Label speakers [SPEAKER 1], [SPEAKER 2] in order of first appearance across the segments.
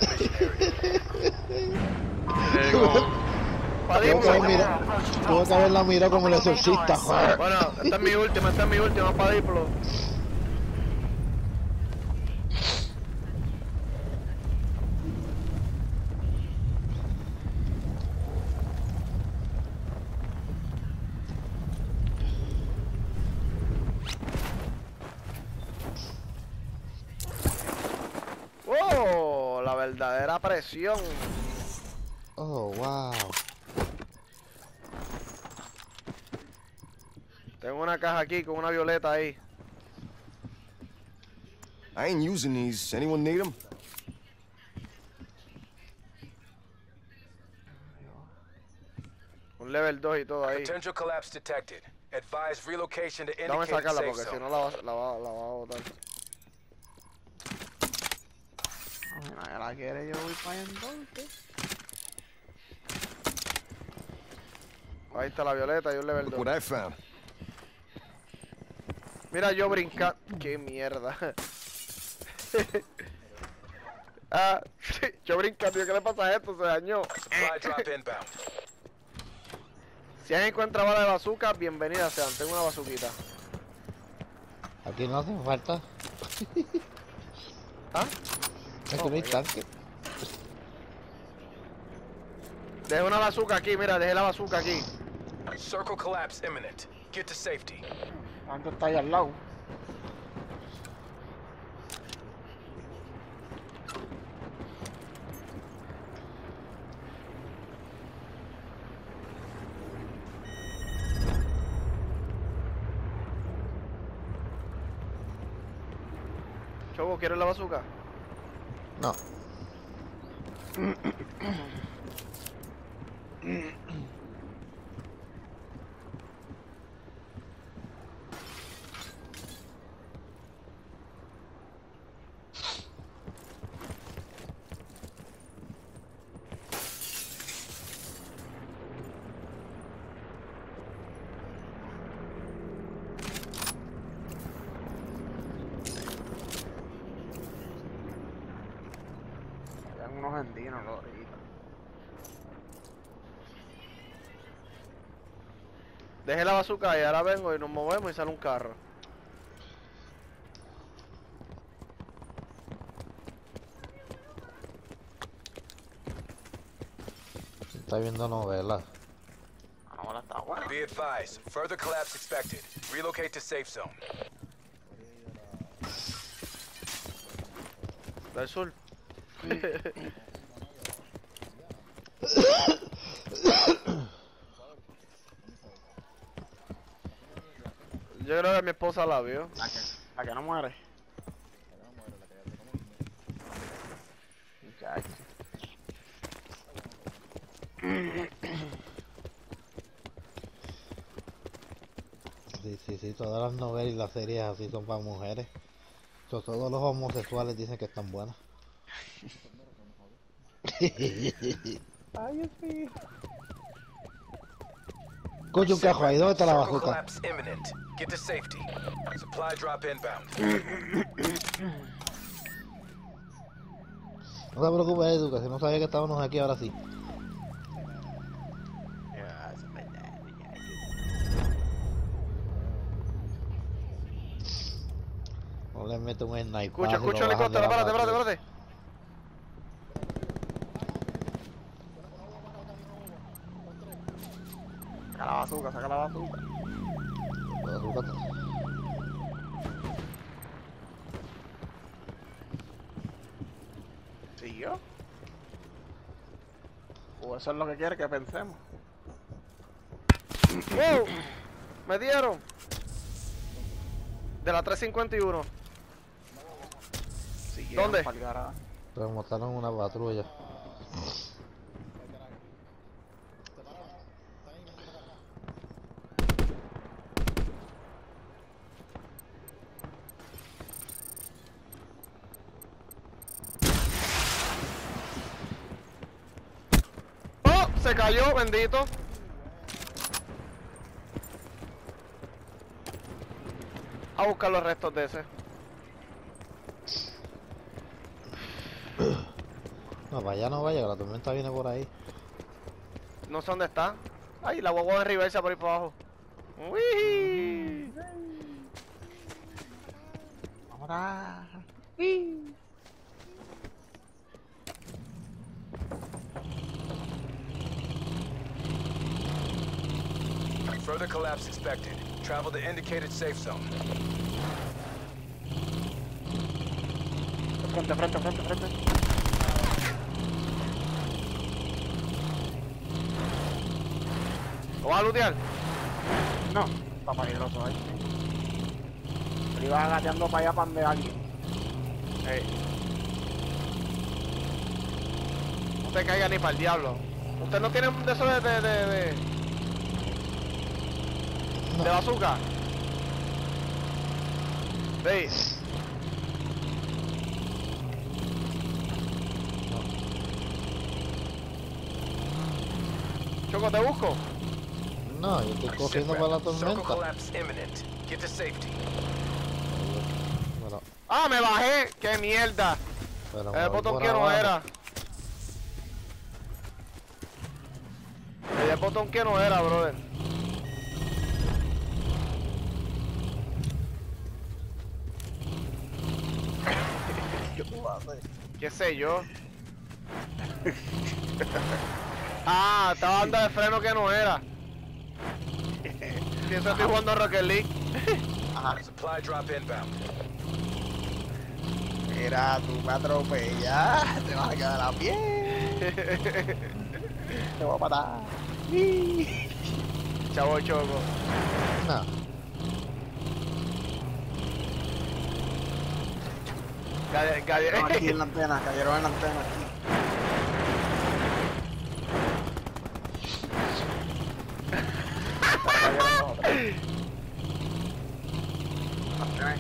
[SPEAKER 1] the mission area.
[SPEAKER 2] Tuvo que haberla mirado como el exorcista, joder.
[SPEAKER 3] Bueno, esta es mi última para Diplo. ¡Oh! La verdadera presión.
[SPEAKER 2] Oh, wow.
[SPEAKER 3] Tengo una caja aquí con una violeta ahí.
[SPEAKER 4] I ain't using these. Anyone need them?
[SPEAKER 3] Un level 2 y todo ahí.
[SPEAKER 1] Potential collapse detected. Advise relocation to
[SPEAKER 3] Dame
[SPEAKER 1] indicated
[SPEAKER 3] sacarla
[SPEAKER 1] safe
[SPEAKER 3] porque si
[SPEAKER 1] zone.
[SPEAKER 3] no la va a botar.
[SPEAKER 5] Mira, la quiere, yo voy para allá entonces.
[SPEAKER 3] Ahí está la violeta y un level
[SPEAKER 4] Look
[SPEAKER 3] 2.
[SPEAKER 4] what I found.
[SPEAKER 3] Mira yo brincar. ¡Qué mierda! Ah, yo brincando. ¿Qué le pasa a esto? Se dañó.
[SPEAKER 1] Supply drop inbound.
[SPEAKER 3] Si alguien encuentra bala de bazooka, bienvenida sean. Tengo una bazuquita.
[SPEAKER 2] Aquí no hace falta.
[SPEAKER 3] ¿Ah?
[SPEAKER 2] Aquí no hay tanque.
[SPEAKER 3] Dejé una bazooka aquí, mira, dejé la bazooka aquí.
[SPEAKER 1] Circle collapse imminent. Get to safety.
[SPEAKER 5] Tanto está ahí al lado.
[SPEAKER 3] Chobo, ¿quieres la bazooka?
[SPEAKER 2] No.
[SPEAKER 5] Eran unos andinos los ahorita.
[SPEAKER 3] Dejé la bazooka y ahora vengo y nos movemos y sale un carro.
[SPEAKER 2] Está viendo novelas.
[SPEAKER 5] Ahora está bueno.
[SPEAKER 1] Be advised. Further collapse expected. Relocate to safe zone.
[SPEAKER 3] Del sur. Yo creo que mi esposa la vio.
[SPEAKER 5] La que no muere. Muchacho.
[SPEAKER 2] Sí, todas las novelas y las series así son para mujeres. Todos los homosexuales dicen que están buenas.
[SPEAKER 5] Ay, sí.
[SPEAKER 2] Escucha un cajo ahí, ¿dónde está la
[SPEAKER 1] Circle
[SPEAKER 2] bazooka?
[SPEAKER 1] collapse imminent. Get to safety. Supply drop inbound.
[SPEAKER 2] No te preocupes, Edu, que si no sabía que estábamos aquí, ahora sí.
[SPEAKER 5] Ya, eso es verdad, muchacho.
[SPEAKER 2] No le meto un sniper.
[SPEAKER 3] Escucha el helicóptero, espérate.
[SPEAKER 5] Saca la bazooka, saca la bazooka. ¿Siguió? O eso es lo que quiere que pensemos.
[SPEAKER 3] ¡Wow! Me dieron. De la 351.
[SPEAKER 5] Siguieron
[SPEAKER 3] ¿Dónde?
[SPEAKER 5] pa'l garaje.
[SPEAKER 2] Remontaron una patrulla.
[SPEAKER 3] ¡Oh! Se cayó, bendito. A buscar los restos de ese.
[SPEAKER 2] No, para allá no vaya, que la tormenta viene por ahí.
[SPEAKER 3] No sé dónde está. Ay, la guagua de reversa por ahí por abajo. ¡Uy!
[SPEAKER 5] Ahora.
[SPEAKER 1] Further collapse expected. Travel to indicated safe zone.
[SPEAKER 5] Frente, frente, frente, frente.
[SPEAKER 3] ¿Lo vas a lootear?
[SPEAKER 5] No, está peligroso ahí. Pero iba gateando para allá para donde alguien.
[SPEAKER 3] Ey. No te caiga ni para el diablo. ¿Usted no tiene de eso de
[SPEAKER 2] No.
[SPEAKER 3] bazooka? Sí. Choco, te busco.
[SPEAKER 2] No, yo estoy cogiendo para la
[SPEAKER 1] Circle
[SPEAKER 2] tormenta.
[SPEAKER 1] collapse imminent. Get to safety.
[SPEAKER 2] Pero,
[SPEAKER 3] ¡Ah, me bajé! ¡Qué mierda!
[SPEAKER 2] pero me
[SPEAKER 3] El
[SPEAKER 2] voy
[SPEAKER 3] botón
[SPEAKER 2] por
[SPEAKER 3] que no
[SPEAKER 2] abajo.
[SPEAKER 3] era. El botón que no era, brother.
[SPEAKER 5] ¿Qué tú haces?
[SPEAKER 3] ¿Qué sé yo? Ah, estaba dando de freno que no era. Pienso que estoy jugando a Rocket League.
[SPEAKER 1] Supply drop inbound.
[SPEAKER 5] Mira, tú me atropellas, te vas a quedar a pie. Te voy a matar.
[SPEAKER 3] Chavo Choco.
[SPEAKER 2] No,
[SPEAKER 5] Cayeron aquí en la antena, cayeron en la antena aquí. Cayeron los otros. Antena.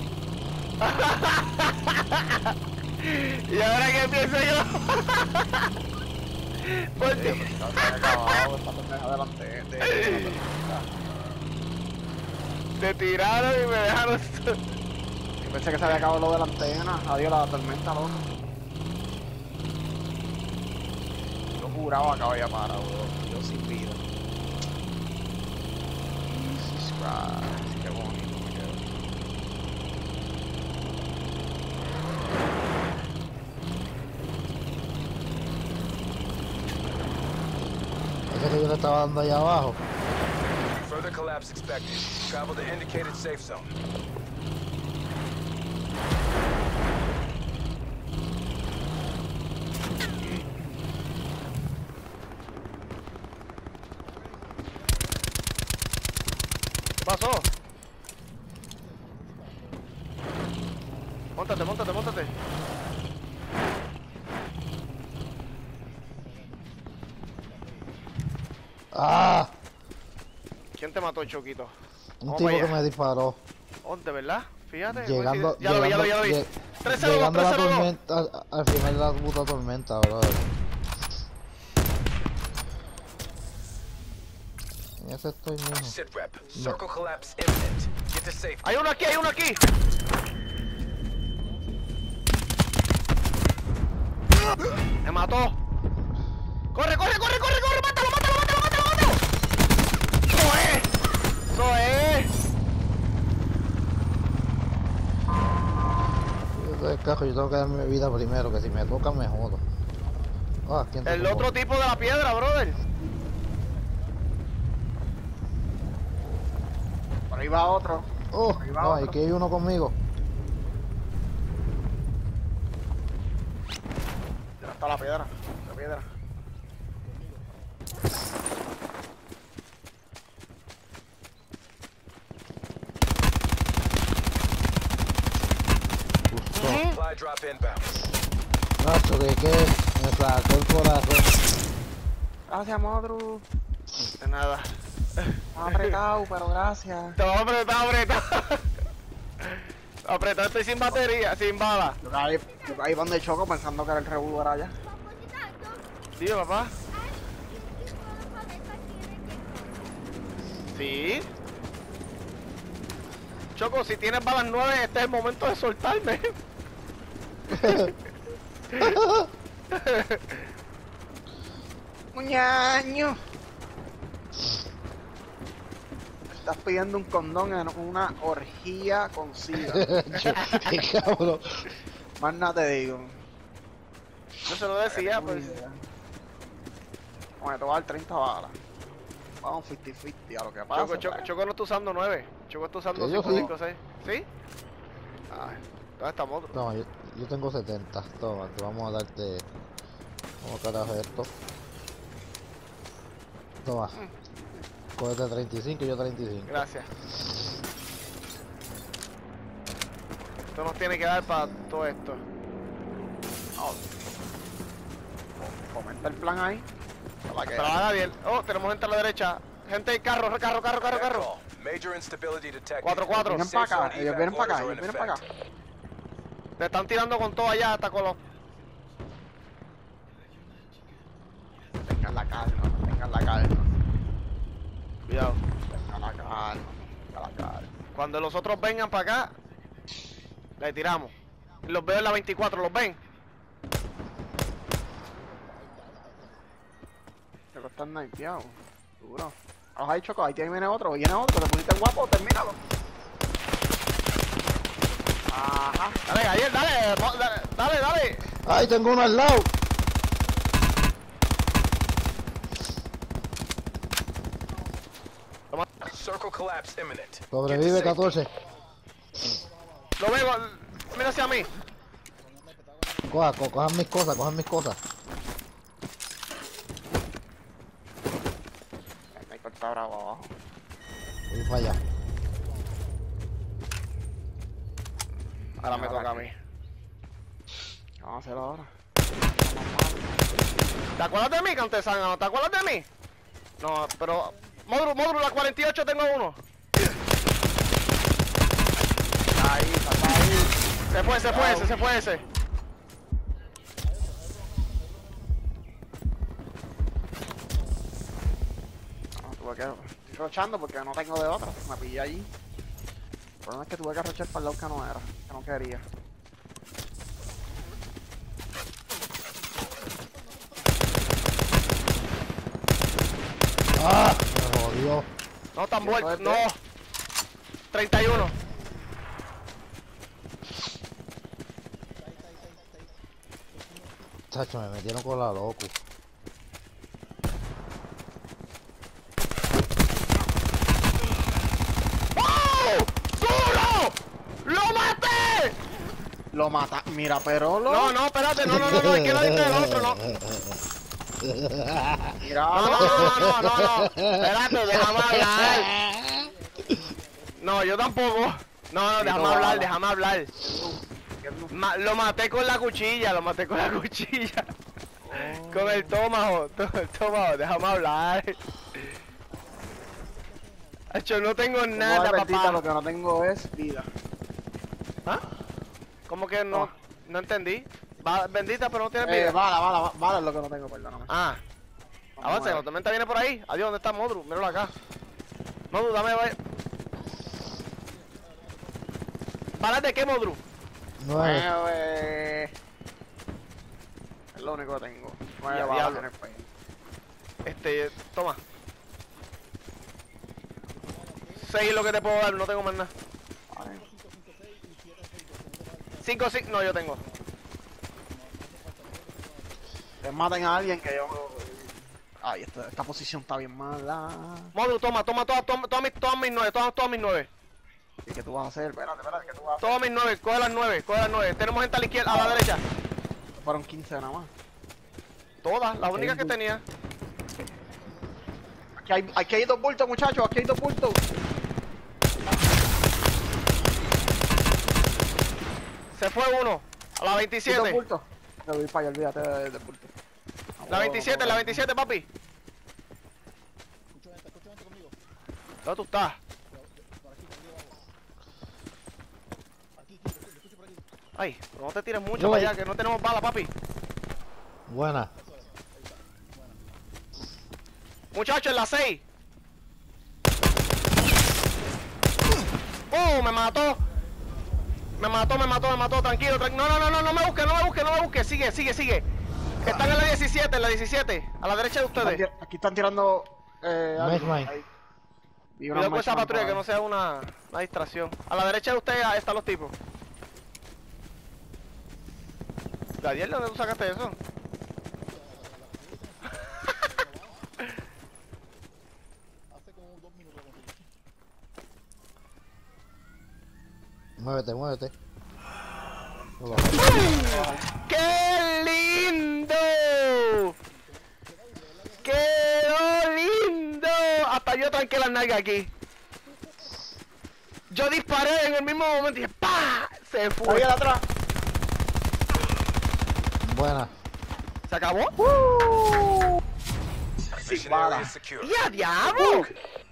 [SPEAKER 3] ¿Y ahora qué pienso yo? ¿Por
[SPEAKER 5] Sí,
[SPEAKER 3] qué?
[SPEAKER 5] pero se había acabado esta pendeja delante de
[SPEAKER 3] Te tiraron y me dejaron.
[SPEAKER 5] Yo pensé que se había acabado lo de la antena. Adiós la tormenta, loco. Yo juraba que había parado, bro. Yo sin vida. Jesus Christ, qué bonito me quedó.
[SPEAKER 2] ese que yo le estaba dando allá abajo.
[SPEAKER 1] Further collapse expected. Travel to indicated safe zone.
[SPEAKER 3] ¿Qué pasó? Móntate, móntate, móntate.
[SPEAKER 2] ¡Ah!
[SPEAKER 3] ¿Quién te mató, Choquito?
[SPEAKER 2] Un
[SPEAKER 3] Vamos
[SPEAKER 2] tipo
[SPEAKER 3] para
[SPEAKER 2] que
[SPEAKER 3] allá.
[SPEAKER 2] me disparó.
[SPEAKER 3] ¿Dónde, verdad? Fíjate.
[SPEAKER 2] Llegando,
[SPEAKER 3] ya lo vi, ya lo vi, ya lo vi.
[SPEAKER 2] lle-
[SPEAKER 3] 302,
[SPEAKER 2] llegando a la
[SPEAKER 3] 302.
[SPEAKER 2] tormenta, al final de la puta tormenta, brother. En ese estoy, mijo.
[SPEAKER 1] Sit rep. Circle collapse imminent. Get to safety.
[SPEAKER 3] Hay uno aquí, hay uno aquí. Me mató. Corre, corre, corre, corre, corre. Mátalo, mátalo, mátalo, mátalo, mátalo. Eso es. Eso es.
[SPEAKER 2] Yo soy el cajo, yo tengo que darme vida primero, que si me toca me jodo. Ah, ¿quién te
[SPEAKER 3] El
[SPEAKER 2] tocó?
[SPEAKER 3] otro tipo de la piedra, brother.
[SPEAKER 5] Por ahí va otro.
[SPEAKER 2] Oh,
[SPEAKER 5] Ahí va
[SPEAKER 2] no,
[SPEAKER 5] otro.
[SPEAKER 2] aquí hay uno conmigo.
[SPEAKER 5] Ya está la piedra. La piedra.
[SPEAKER 2] Justo.
[SPEAKER 1] Supply drop inbound.
[SPEAKER 2] Nacho, que me sacó el corazón.
[SPEAKER 5] Gracias, Modru.
[SPEAKER 3] De nada.
[SPEAKER 5] Estaba apretado, pero gracias.
[SPEAKER 3] Te voy a apretar, apretar. Apretar, estoy sin batería, sin bala.
[SPEAKER 5] Yo caí donde choco pensando que era el revólver allá.
[SPEAKER 3] Dime, papá. Sí. Choco, si tienes balas 9, este es el momento de soltarme.
[SPEAKER 5] Muñaño. Estás pidiendo un condón en una orgía con sida.
[SPEAKER 2] Qué cabrón.
[SPEAKER 5] Más nada te digo.
[SPEAKER 3] Yo se lo decía, pues.
[SPEAKER 5] Bueno, te voy a dar 30 balas. Vamos 50-50 a lo que pasa.
[SPEAKER 3] Choco no está usando 9. Choco está usando
[SPEAKER 2] Sí, yo
[SPEAKER 3] 5,
[SPEAKER 2] sí.
[SPEAKER 3] 5, 6. ¿Sí? Ay, ¿dónde está otro?
[SPEAKER 2] Toma, yo tengo 70. Toma, te vamos a darte. ¿Cómo carajo es esto? Toma. Cógete 35 y yo 35.
[SPEAKER 3] Gracias. Esto nos tiene que dar para todo esto.
[SPEAKER 5] Comenta el plan ahí. Para que
[SPEAKER 3] Pero haga bien. Oh, tenemos gente a la derecha. Gente, carro.
[SPEAKER 1] Echo, major instability detected.
[SPEAKER 3] 4-4.
[SPEAKER 5] vienen
[SPEAKER 1] Safe
[SPEAKER 5] para acá,
[SPEAKER 1] zone
[SPEAKER 5] ellos
[SPEAKER 1] evac
[SPEAKER 5] vienen para acá,
[SPEAKER 1] orders
[SPEAKER 5] ellos
[SPEAKER 1] are in
[SPEAKER 5] vienen para acá.
[SPEAKER 1] effect.
[SPEAKER 3] Te están tirando con todo allá hasta con los...
[SPEAKER 5] Tengan la calma, tengan la calma.
[SPEAKER 3] Cuidado.
[SPEAKER 5] Tengan la calma, tengan la calma.
[SPEAKER 3] Cuando los otros vengan para acá, le tiramos. Los veo en la 24, ¿los ven?
[SPEAKER 5] Te lo están snipeados. Duro. Vamos ahí, Choco, ahí viene otro, te pusiste guapo, termínalo. Ajá.
[SPEAKER 3] Dale, Gabriel, dale.
[SPEAKER 2] ¡Ay, tengo uno al lado!
[SPEAKER 1] Circle collapse imminent.
[SPEAKER 2] Sobrevive
[SPEAKER 1] Get to
[SPEAKER 2] 14.
[SPEAKER 3] Lo veo, mira hacia mí.
[SPEAKER 2] Cojan mis cosas, cojan mis cosas.
[SPEAKER 5] El sniper está bravo abajo.
[SPEAKER 2] Voy para allá.
[SPEAKER 3] Ahora me toca a mí.
[SPEAKER 5] Vamos a hacerlo ahora.
[SPEAKER 3] ¿Te acuerdas de mí, Cantesana? ¿Te acuerdas de mí? No, pero... Modru, la 48 tengo uno.
[SPEAKER 5] Ahí, está ahí.
[SPEAKER 3] Se fue ese.
[SPEAKER 5] No, tuve que... Estoy rochando porque no tengo de otra. Me pillé allí. El problema es que tuve que rochar para el lado que no era. Que no quería.
[SPEAKER 2] ¡Ah! Me jodió.
[SPEAKER 3] No, están
[SPEAKER 5] ¿Qué
[SPEAKER 3] vueltos,
[SPEAKER 5] fue,
[SPEAKER 3] no. 31.
[SPEAKER 2] Chacho, me metieron con la loco.
[SPEAKER 3] ¡Oh! ¡Duro! ¡Lo maté!
[SPEAKER 5] Lo mata. Mira, pero lo...
[SPEAKER 3] No, espérate, no, es que la diste del otro, no.
[SPEAKER 5] Mira,
[SPEAKER 3] No. Espérate, déjame hablar. No, yo tampoco. No, déjame hablar. Lo maté con la cuchilla, Con el tomahawk, déjame hablar. Hacho, no tengo nada, papá.
[SPEAKER 5] Lo que no tengo es vida.
[SPEAKER 3] ¿Ah? ¿Cómo que no?
[SPEAKER 5] Oh.
[SPEAKER 3] No entendí. Bendita, pero no tienes vida.
[SPEAKER 5] Bala es lo que no tengo, perdóname.
[SPEAKER 3] Ah. Avance, la tormenta viene por ahí. Adiós, ¿dónde está Modru? Míralo acá. Modru, dame... ¿Balas de qué, Modru?
[SPEAKER 2] 9.
[SPEAKER 5] 9. Es lo único que tengo. 9 balas
[SPEAKER 3] Diablo.
[SPEAKER 5] en el país.
[SPEAKER 3] Toma. 6 es lo que te puedo dar, no tengo más nada.
[SPEAKER 5] Vale.
[SPEAKER 3] 5, no, yo tengo.
[SPEAKER 5] Que maten a alguien que yo... Ay, esta posición está bien mala.
[SPEAKER 3] Modru, toma todas mis 9.
[SPEAKER 5] ¿Y qué tú vas a hacer? Espérate, ¿qué tú vas a hacer?
[SPEAKER 3] Todas mis 9, coge las 9. Tenemos gente a la izquierda, a la derecha.
[SPEAKER 5] Fueron 15 nada más.
[SPEAKER 3] Todas, las únicas que
[SPEAKER 5] duro.
[SPEAKER 3] tenía.
[SPEAKER 5] Aquí hay 2 bultos, muchachos, aquí hay 2 bultos.
[SPEAKER 3] Se fue uno. A la
[SPEAKER 5] Hay 2
[SPEAKER 3] 27.
[SPEAKER 5] bultos. Me voy para allá, olvídate del bulto.
[SPEAKER 3] La 27, papi. ¿Dónde tú estás? Ay, pero no te tires mucho
[SPEAKER 2] Yo
[SPEAKER 3] para
[SPEAKER 2] voy.
[SPEAKER 3] allá, que no tenemos bala, papi.
[SPEAKER 2] Buena.
[SPEAKER 3] Muchachos, en la 6. ¡Oh! Me mató. Me mató. Tranquilo. No me busques. Sigue. Están en la 17, en la 17. A la derecha de ustedes.
[SPEAKER 5] Aquí están tirando.
[SPEAKER 2] Mine.
[SPEAKER 5] Ahí. Vi una
[SPEAKER 3] Cuidado con esa
[SPEAKER 5] marchman
[SPEAKER 3] patrulla
[SPEAKER 5] por
[SPEAKER 3] que
[SPEAKER 5] ahí.
[SPEAKER 3] no sea una distracción. A la derecha de ustedes están los tipos. Gadiel, ¿de dónde tú sacaste eso?
[SPEAKER 2] Muévete, muévete.
[SPEAKER 3] ¡Qué lindo! ¡Quedó lindo! Hasta yo tranqué las nalgas aquí. Yo disparé en el mismo momento y ¡pah! Se fue.
[SPEAKER 5] Ahí atrás.
[SPEAKER 2] Buena.
[SPEAKER 3] ¿Se acabó?
[SPEAKER 1] Mission area is secure.
[SPEAKER 3] ¡Ya, diablo!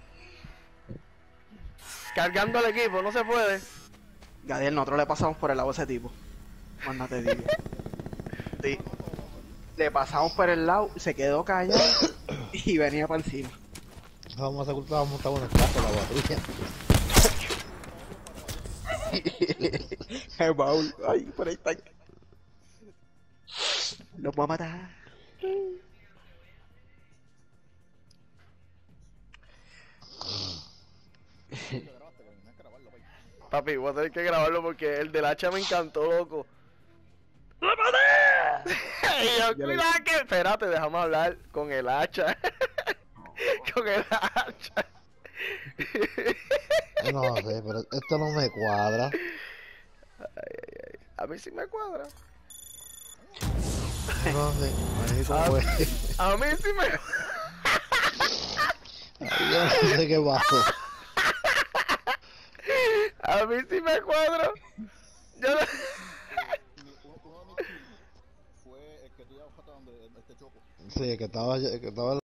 [SPEAKER 3] Cargando al equipo, no se puede.
[SPEAKER 5] Gadiel, nosotros le pasamos por el lado a ese tipo. Mándate, digo. Sí. Le pasamos por el lado, se quedó callado y venía para encima.
[SPEAKER 2] Vamos a culpar, vamos a montar una casa la patrulla.
[SPEAKER 5] Baúl. Ay, por ahí está. Los voy a matar.
[SPEAKER 3] Papi, voy a tener que grabarlo porque el del hacha me encantó, loco. ¡Lo maté! Y yo, cuidado que... Espérate, déjame hablar con el hacha. Con el hacha.
[SPEAKER 2] No sé, pero esto no me cuadra.
[SPEAKER 3] A mí sí me cuadra.
[SPEAKER 2] No sé, marico, pues.
[SPEAKER 3] A mí sí me...
[SPEAKER 2] Yo no sé qué pasó.
[SPEAKER 3] A mí sí me cuadra. Yo no...
[SPEAKER 2] Sí, que estaba